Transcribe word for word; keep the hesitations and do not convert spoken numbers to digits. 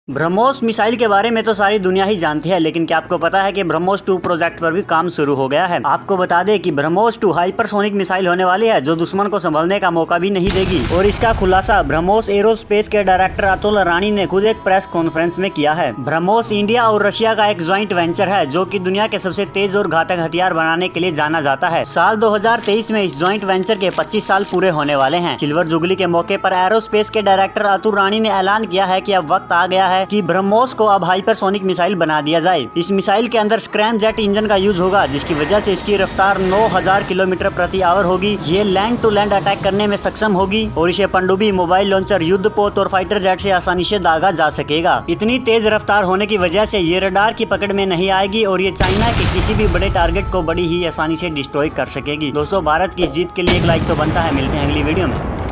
BrahMos missile के बारे में तो सारी दुनिया ही जानती है, लेकिन क्या आपको पता है कि ब्रह्मोस टू प्रोजेक्ट पर भी काम शुरू हो गया है। आपको बता दें कि ब्रह्मोस टू हाइपरसोनिक मिसाइल होने वाली है जो दुश्मन को संभलने का मौका भी नहीं देगी। और इसका खुलासा ब्रह्मोस एरोस्पेस के डायरेक्टर अतुल रानी ने खुद एक प्रेस कॉन्फ्रेंस में किया है। ब्रह्मोस इंडिया और रशिया का एक ज्वाइंट वेंचर है जो की दुनिया के सबसे तेज और घातक हथियार बनाने के लिए जाना जाता है। साल दो हजार तेईस में इस ज्वाइंट वेंचर के पच्चीस साल पूरे होने वाले हैं। सिल्वर जुबली के मौके पर एरोस्पेस के डायरेक्टर अतुल रानी ने ऐलान किया है कि अब वक्त आ गया है कि ब्रह्मोस को अब हाइपरसोनिक मिसाइल बना दिया जाए। इस मिसाइल के अंदर स्क्रैम जेट इंजन का यूज होगा, जिसकी वजह से इसकी रफ्तार नौ हज़ार किलोमीटर प्रति आवर होगी। ये लैंड टू लैंड अटैक करने में सक्षम होगी और इसे पनडुब्बी, मोबाइल लॉन्चर, युद्धपोत और फाइटर जेट से आसानी से दागा जा सकेगा। इतनी तेज रफ्तार होने की वजह से ये रडार की पकड़ में नहीं आएगी और ये चाइना के किसी भी बड़े टारगेट को बड़ी ही आसानी से डिस्ट्रॉय कर सकेगी। दोस्तों, भारत की इस जीत के लिए एक लाइक तो बनता है। मिलते हैं अगली वीडियो में।